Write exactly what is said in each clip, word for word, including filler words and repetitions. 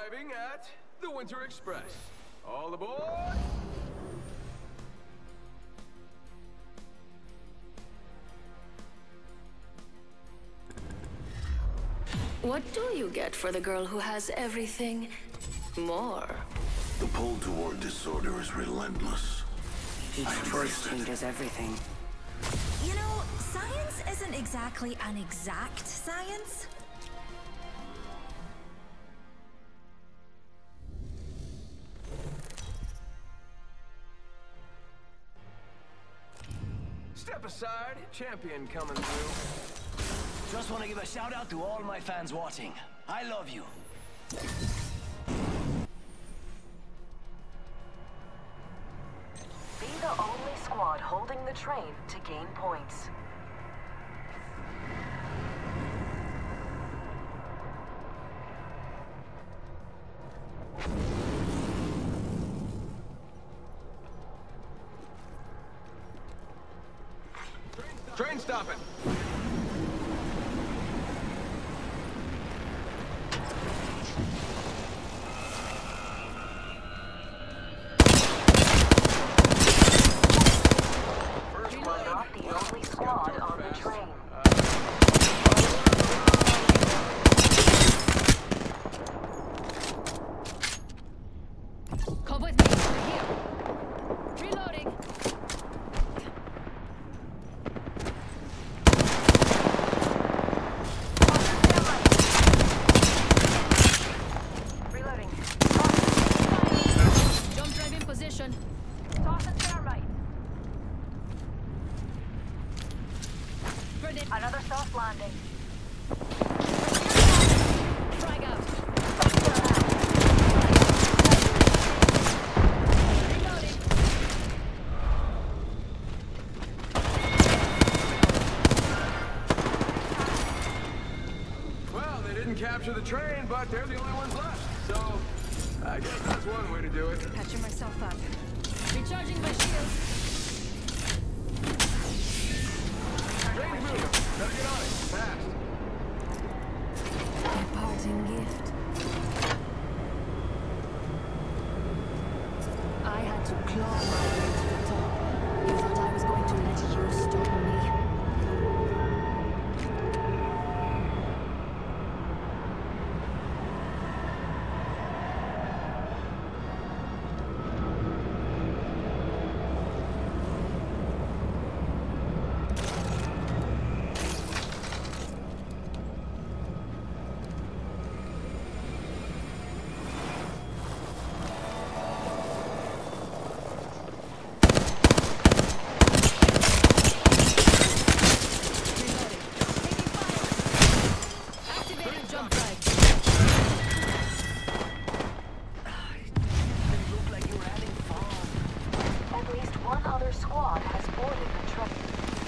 arriving at the Winter Express. All aboard! What do you get for the girl who has everything more? The pull toward disorder is relentless. I embrace it. Changes everything. You know, science isn't exactly an exact science. Step aside, champion coming through. Just want to give a shout out to all my fans watching. I love you. Be the only squad holding the train to gain points. Train stopping. Not the only squad on the train. Come with me. We're here. Reloading. Reloading. Jump drive in position. Toss and thermite. Grenade. Another soft landing. Frag out. Reloading. Well, they didn't capture the train, but they're the only ones left. So, I guess that's one way to do it. Patching myself up. Recharging my shield. Train's moving. Gotta get on it. Fast. A parting gift. I had to claw my way to the top. You thought I was going to let you stop me? Activating jump drive. You look like you're having fun. At least one other squad has boarded the train.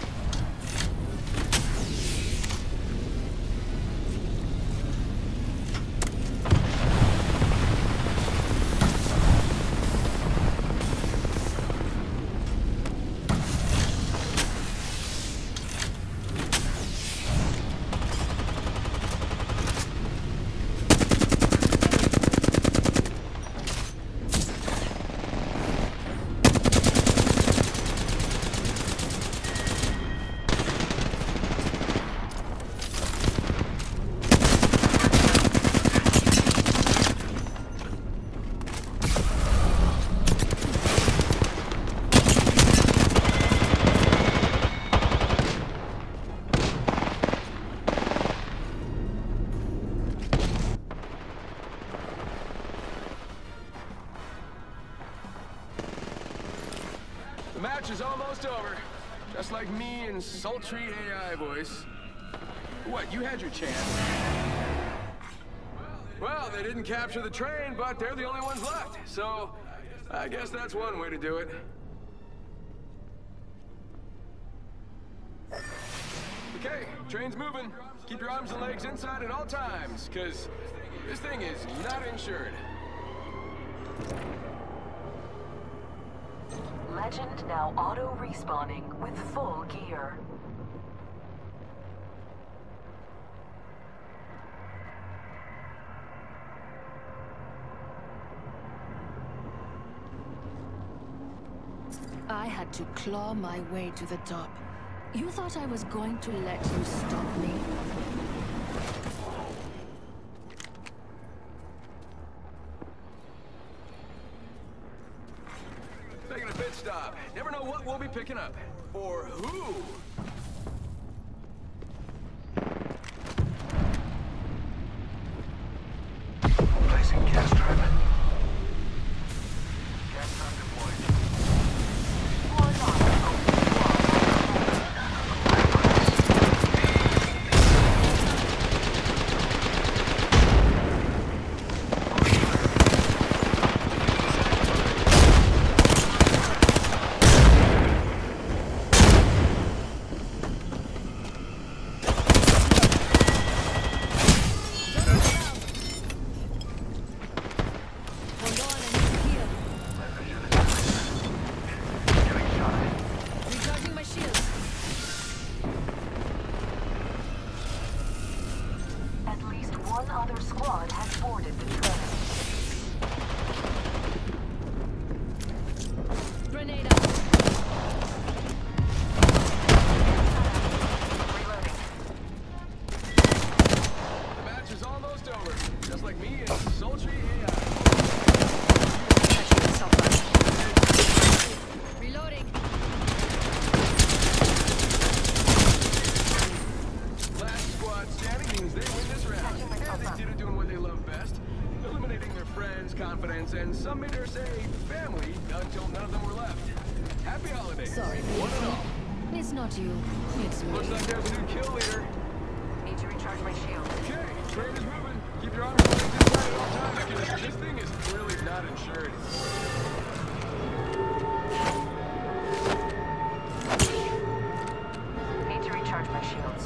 The match is almost over. Just like me and sultry A I voice. What, you had your chance? Well, they didn't capture the train, but they're the only ones left. So, I guess that's one way to do it. Okay, train's moving. Keep your arms and legs inside at all times, because this thing is not insured. Legend now auto-respawning with full gear. I had to claw my way to the top. You thought I was going to let you stop me? Taking a pit stop. Never know what we'll be picking up. Or who. Placing gas trap. Gas trap deployed. And some may dare say family until none of them were left. Happy holidays. Sorry, one and all. It's not you, it's me. Looks like there's a new kill leader. Need to recharge my shield. Okay, train is moving. Keep your arms on inside at all times, because this thing is really not insured. Need to recharge my shields.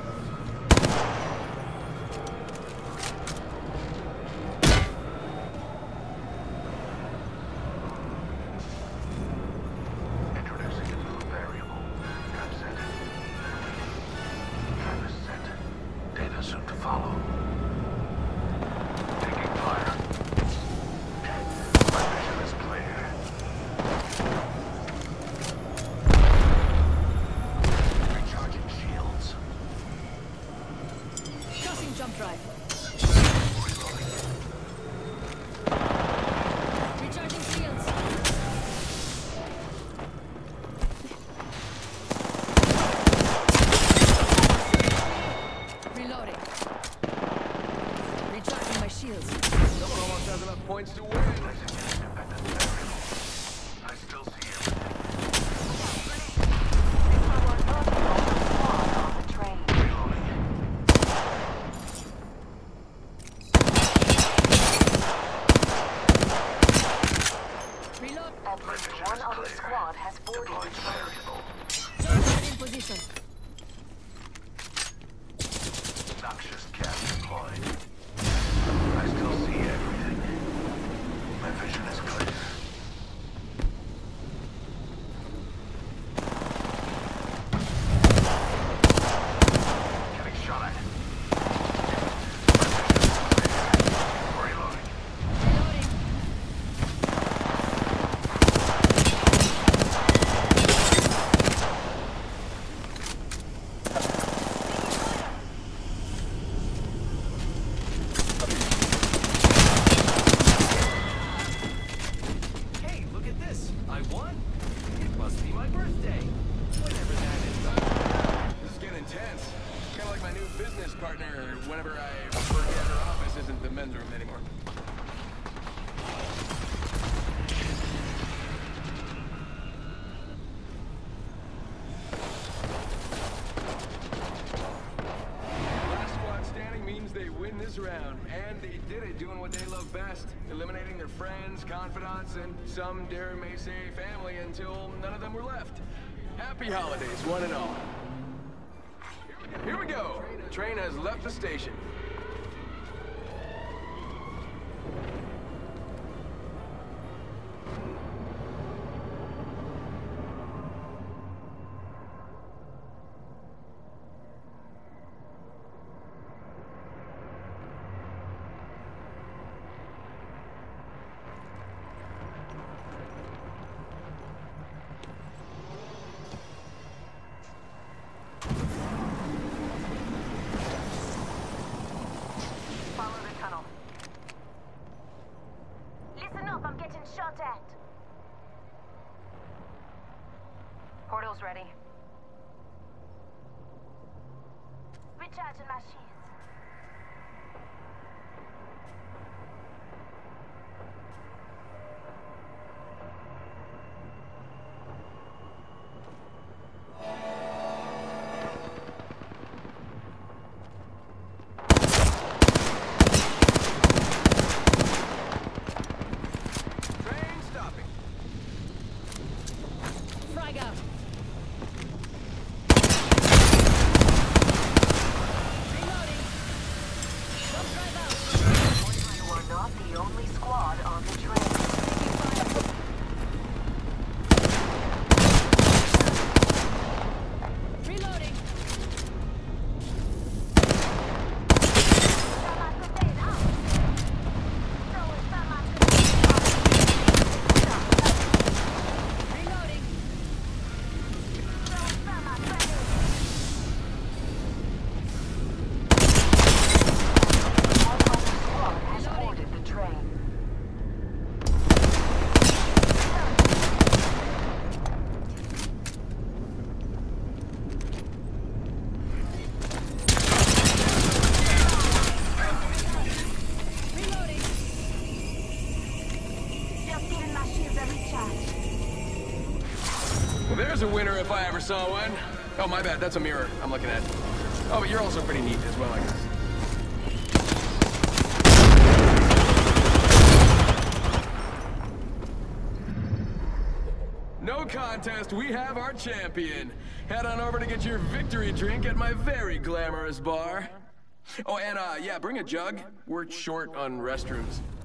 Jump drive. Recharging shields. Reloading. Recharging my shields. Someone almost has enough points to win. I still see everything. At least one other squad has boarded the train. Jump in position. Noxious gas deployed. I still see everything. My vision is clear. Getting shot at. Reloading. Reloading. Hey, look at this. I won. It must be my birthday. Whenever that is. This is getting intense. Kind of like my new business partner whenever I forget her office isn't the men's room anymore. Last squad standing means they win this round, and they did it doing what they love best, eliminating their friends, confidants, and some dare may say family until none of them were left. Happy holidays, one and all. Here we go. Train has left the station. shot at. Portal's ready. Recharging my shields. Well, there's a winner if I ever saw one. Oh, my bad. That's a mirror I'm looking at. Oh, but you're also pretty neat as well, I guess. No contest. We have our champion. Head on over to get your victory drink at my very glamorous bar. Oh, and, uh, yeah, bring a jug. We're short on restrooms.